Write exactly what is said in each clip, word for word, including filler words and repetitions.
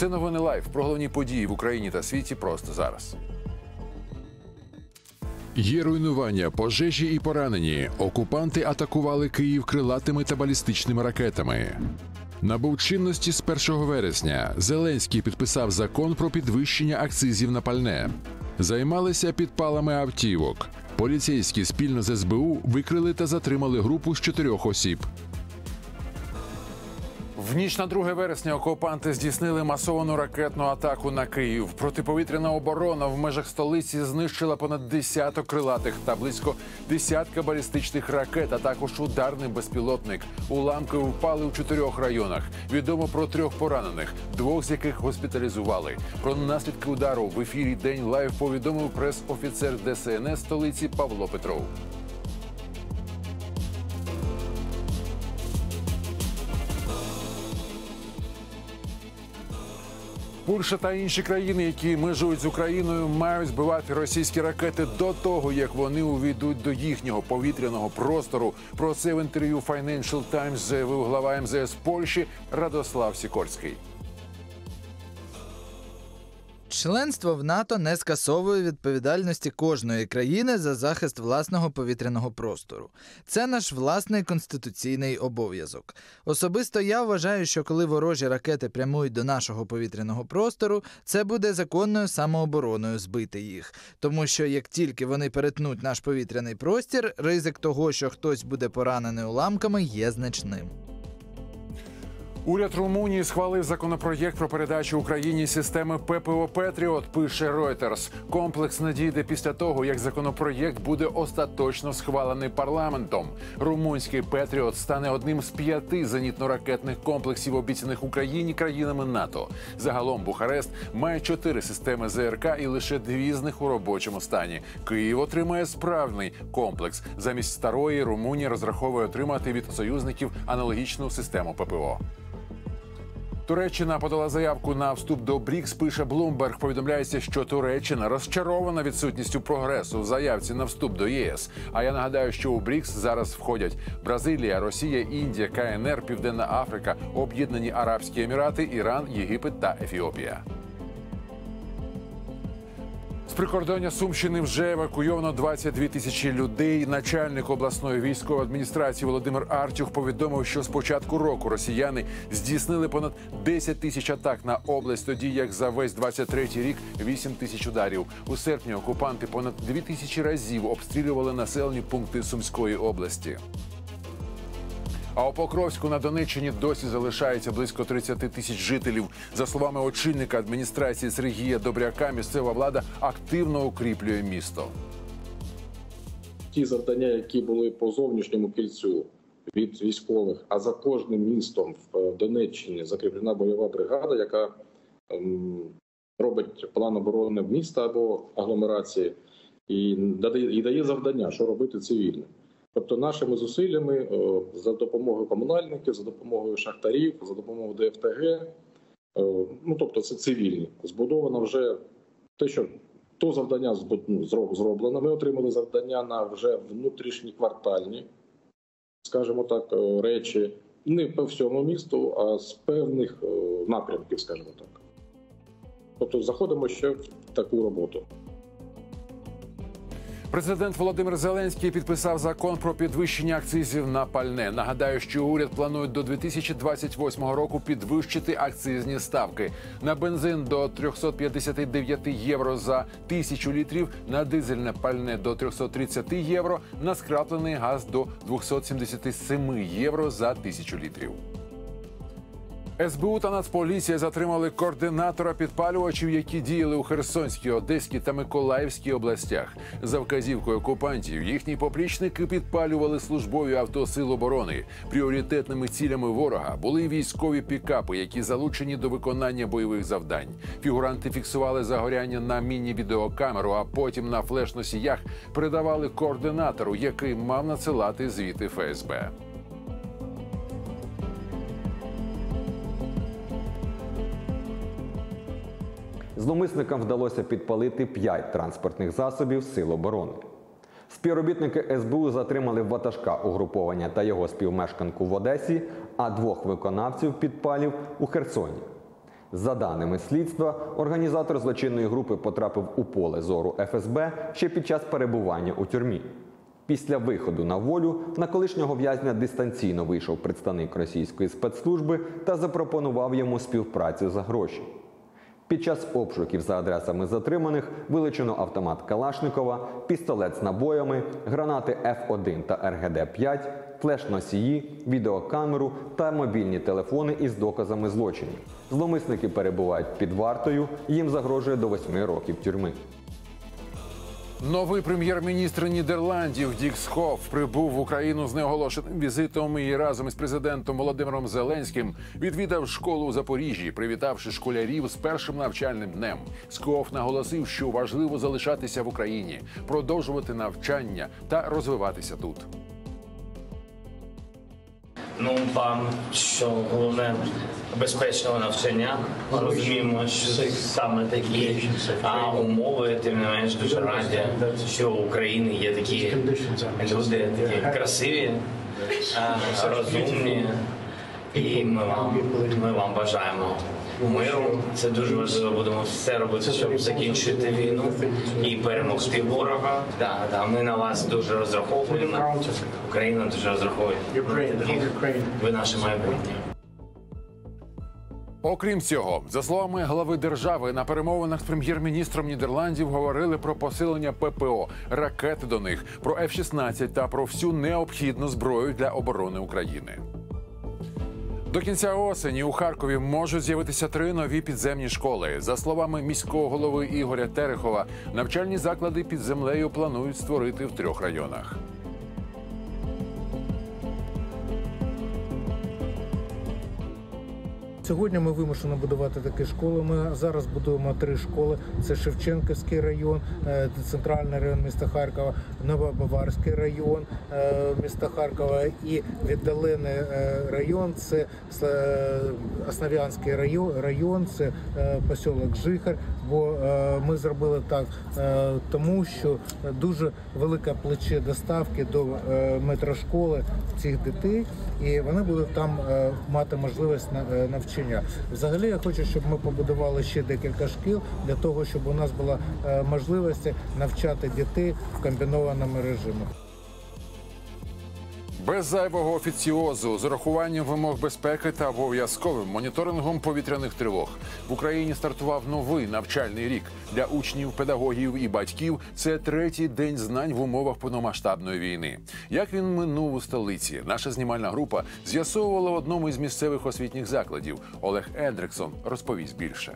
Це новини Лайв про головні події в Україні та світі просто зараз. Є руйнування, пожежі і поранені. Окупанти атакували Київ крилатими та балістичними ракетами. Набув чинності з першого вересня. Зеленський підписав закон про підвищення акцизів на пальне. Займалися підпалами автівок. Поліцейські спільно з ес бе у викрили та затримали групу з чотирьох осіб. В ніч на друге вересня окупанти здійснили масовану ракетну атаку на Київ. Протиповітряна оборона в межах столиці знищила понад десяток крилатих та близько десятка балістичних ракет, а також ударний безпілотник. Уламки впали у чотирьох районах. Відомо про трьох поранених, двох з яких госпіталізували. Про наслідки удару в ефірі «День Лайв» повідомив прес-офіцер де ес ен ес столиці Павло Петров. Польща та інші країни, які межують з Україною, мають збивати російські ракети до того, як вони увійдуть до їхнього повітряного простору. Про це в інтерв'ю Financial Times заявив глава ем зе ес Польщі Радослав Сікорський. Членство в НАТО не скасовує відповідальності кожної країни за захист власного повітряного простору. Це наш власний конституційний обов'язок. Особисто я вважаю, що коли ворожі ракети прямують до нашого повітряного простору, це буде законною самообороною збити їх. Тому що як тільки вони перетнуть наш повітряний простір, ризик того, що хтось буде поранений уламками, є значним. Уряд Румунії схвалив законопроєкт про передачу Україні системи пе пе о «Петріот», пише Reuters. Комплекс надійде після того, як законопроєкт буде остаточно схвалений парламентом. Румунський «Петріот» стане одним з п'яти зенітно-ракетних комплексів, обіцяних Україні країнами НАТО. Загалом Бухарест має чотири системи зе ер ка і лише дві з них у робочому стані. Київ отримає справний комплекс. Замість старої Румунія розраховує отримати від союзників аналогічну систему пе пе о. Туреччина подала заявку на вступ до брікс, пише Bloomberg. Повідомляється, що Туреччина розчарована відсутністю прогресу в заявці на вступ до є ес. А я нагадаю, що у брікс зараз входять Бразилія, Росія, Індія, ка ен ер, Південна Африка, Об'єднані Арабські Емірати, Іран, Єгипет та Ефіопія. З прикордоння Сумщини вже евакуйовано двадцять дві тисячі людей. Начальник обласної військової адміністрації Володимир Артюх повідомив, що з початку року росіяни здійснили понад десять тисяч атак на область, тоді як за весь двадцять третій рік вісім тисяч ударів. У серпні окупанти понад дві тисячі разів обстрілювали населені пункти Сумської області. А у Покровську на Донеччині досі залишається близько тридцять тисяч жителів. За словами очільника адміністрації Сергія Добряка, місцева влада активно укріплює місто. Ті завдання, які були по зовнішньому кільцю від військових, а за кожним містом в Донеччині закріплена бойова бригада, яка ем, робить план оборони міста або агломерації і дає, і дає завдання, що робити цивільним. Тобто нашими зусиллями за допомогою комунальників, за допомогою шахтарів, за допомогою де еф те ге, ну тобто це цивільні, збудовано вже те, що то завдання зроблено. Ми отримали завдання на вже внутрішні квартальні, скажімо так, речі, не по всьому місту, а з певних напрямків, скажімо так. Тобто заходимо ще в таку роботу. Президент Володимир Зеленський підписав закон про підвищення акцизів на пальне. Нагадаю, що уряд планує до дві тисячі двадцять восьмого року підвищити акцизні ставки. На бензин до трьохсот п'ятдесят дев'ять євро за тисячу літрів, на дизельне пальне до трьохсот тридцять євро, на скраплений газ до двохсот сімдесят сім євро за тисячу літрів. ес бе у та Нацполіція затримали координатора підпалювачів, які діяли у Херсонській, Одеській та Миколаївській областях. За вказівкою окупантів, їхні поплічники підпалювали службові авто Сил оборони. Пріоритетними цілями ворога були військові пікапи, які залучені до виконання бойових завдань. Фігуранти фіксували загоряння на міні-відеокамеру, а потім на флеш-носіях передавали координатору, який мав надсилати звіти еф ес бе. Зловмисникам вдалося підпалити п'ять транспортних засобів Сил оборони. Співробітники ес бе у затримали ватажка угруповання та його співмешканку в Одесі, а двох виконавців підпалів у Херсоні. За даними слідства, організатор злочинної групи потрапив у поле зору еф ес бе ще під час перебування у тюрмі. Після виходу на волю на колишнього в'язня дистанційно вийшов представник російської спецслужби та запропонував йому співпрацю за гроші. Під час обшуків за адресами затриманих вилучено автомат Калашникова, пістолет з набоями, гранати еф один та ер ге де п'ять, флеш-носії, відеокамеру та мобільні телефони із доказами злочинів. Зловмисники перебувають під вартою, їм загрожує до восьми років тюрми. Новий прем'єр-міністр Нідерландів Дік Схоф прибув в Україну з неоголошеним візитом і разом із президентом Володимиром Зеленським відвідав школу у Запоріжжі, привітавши школярів з першим навчальним днем. Схоф наголосив, що важливо залишатися в Україні, продовжувати навчання та розвиватися тут. Ну, вам, що головне безпечного навчання. Розуміємо, що саме такі а, умови, тим не менш дуже раді, що у України є такі люди, такі красиві, а, розумні, і ми вам, ми вам бажаємо миру. Це дуже важливо, будемо все робити, щоб закінчити війну і перемогти ворога. Да, да, ми на вас дуже розраховуємо. Україна дуже розраховує. Ви наше майбутнє. Окрім цього, за словами глави держави, на перемовинах з прем'єр-міністром Нідерландів говорили про посилення пе пе о, ракети до них, про еф шістнадцять та про всю необхідну зброю для оборони України. До кінця осені у Харкові можуть з'явитися три нові підземні школи. За словами міського голови Ігоря Терехова, навчальні заклади під землею планують створити в трьох районах. Сьогодні ми вимушені будувати такі школи. Ми зараз будуємо три школи. Це Шевченківський район, центральний район міста Харкова, Новобаварський район міста Харкова і віддалений район – це Основ'янський район, це поселок Жихар. Бо ми зробили так, тому що дуже велике плече доставки до метрошколи цих дітей, і вони будуть там мати можливість навчання. Взагалі я хочу, щоб ми побудували ще декілька шкіл для того, щоб у нас була можливість навчати дітей в комбінованому режимі. Без зайвого офіціозу, з урахуванням вимог безпеки та обов'язковим моніторингом повітряних тривог. В Україні стартував новий навчальний рік. Для учнів, педагогів і батьків це третій день знань в умовах повномасштабної війни. Як він минув у столиці? Наша знімальна група з'ясовувала в одному із місцевих освітніх закладів. Олег Ендриксон розповість більше.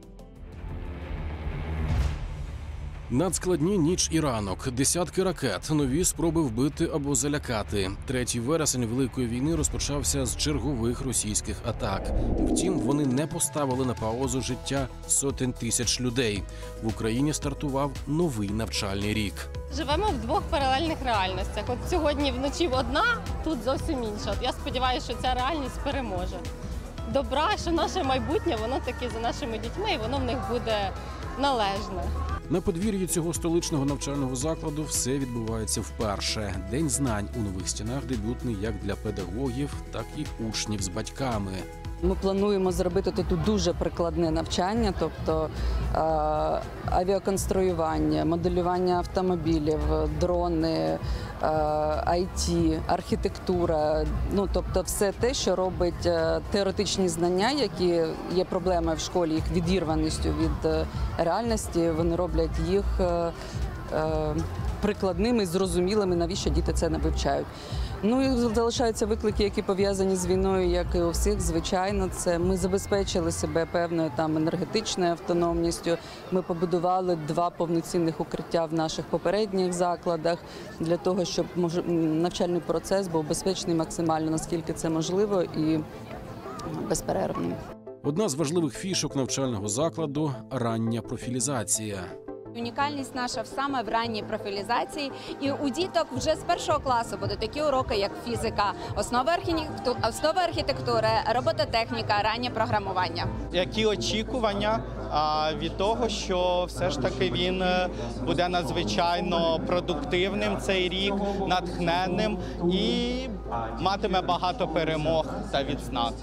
Надскладні ніч і ранок, десятки ракет, нові спроби вбити або залякати. Третій вересень Великої війни розпочався з чергових російських атак. Втім, вони не поставили на паузу життя сотень тисяч людей. В Україні стартував новий навчальний рік. Живемо в двох паралельних реальностях. От сьогодні вночі одна, тут зовсім інша. От я сподіваюся, що ця реальність переможе. Добра, що наше майбутнє, воно таки за нашими дітьми, і воно в них буде належне. На подвір'ї цього столичного навчального закладу все відбувається вперше. День знань у нових стінах дебютний як для педагогів, так і учнів з батьками. Ми плануємо зробити тут дуже прикладне навчання, тобто е, авіаконструювання, моделювання автомобілів, дрони, е, ай ті, архітектура. Ну, тобто все те, що робить е, теоретичні знання, які є проблемою в школі, їх відірваністю від е, реальності, вони роблять їх е, е, прикладними, зрозумілими, навіщо діти це не вивчають. Ну і залишаються виклики, які пов'язані з війною, як і у всіх, звичайно. Це ми забезпечили себе певною там енергетичною автономністю. Ми побудували два повноцінних укриття в наших попередніх закладах для того, щоб навчальний процес був безпечний максимально, наскільки це можливо, і безперервним. Одна з важливих фішок навчального закладу – рання профілізація. Унікальність наша саме в ранній профілізації, і у діток вже з першого класу будуть такі уроки, як фізика, основи архітектури, основи архітектури, робототехніка, раннє програмування. Які очікування від того, що все ж таки він буде надзвичайно продуктивним цей рік, натхненним і матиме багато перемог та відзнак.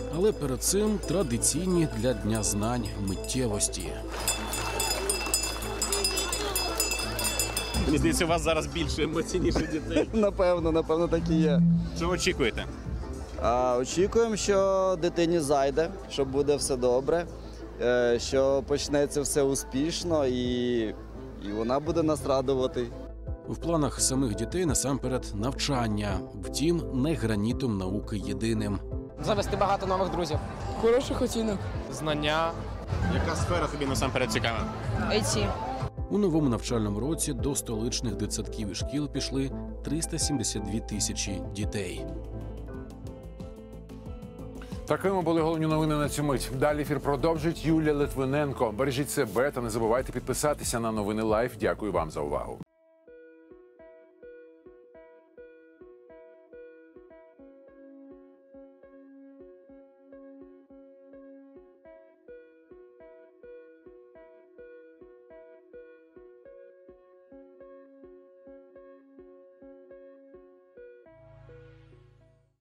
Але перед цим традиційні для Дня знань миттєвості. Мені здається, у вас зараз більше емоційніших дітей. Напевно, напевно, так і є. Що очікуєте? А, очікуємо, що дитині зайде, що буде все добре, е, що почнеться все успішно і, і вона буде нас радувати. В планах самих дітей насамперед навчання, втім, не гранітом науки єдиним. Завести багато нових друзів. Хороших оцінок. Знання. Яка сфера тобі насамперед цікава? ай ті. У новому навчальному році до столичних дитсадків і шкіл пішли триста сімдесят дві тисячі дітей. Такими були головні новини на цю мить. Далі ефір продовжить Юлія Литвиненко. Бережіть себе та не забувайте підписатися на новини Лайф. Дякую вам за увагу.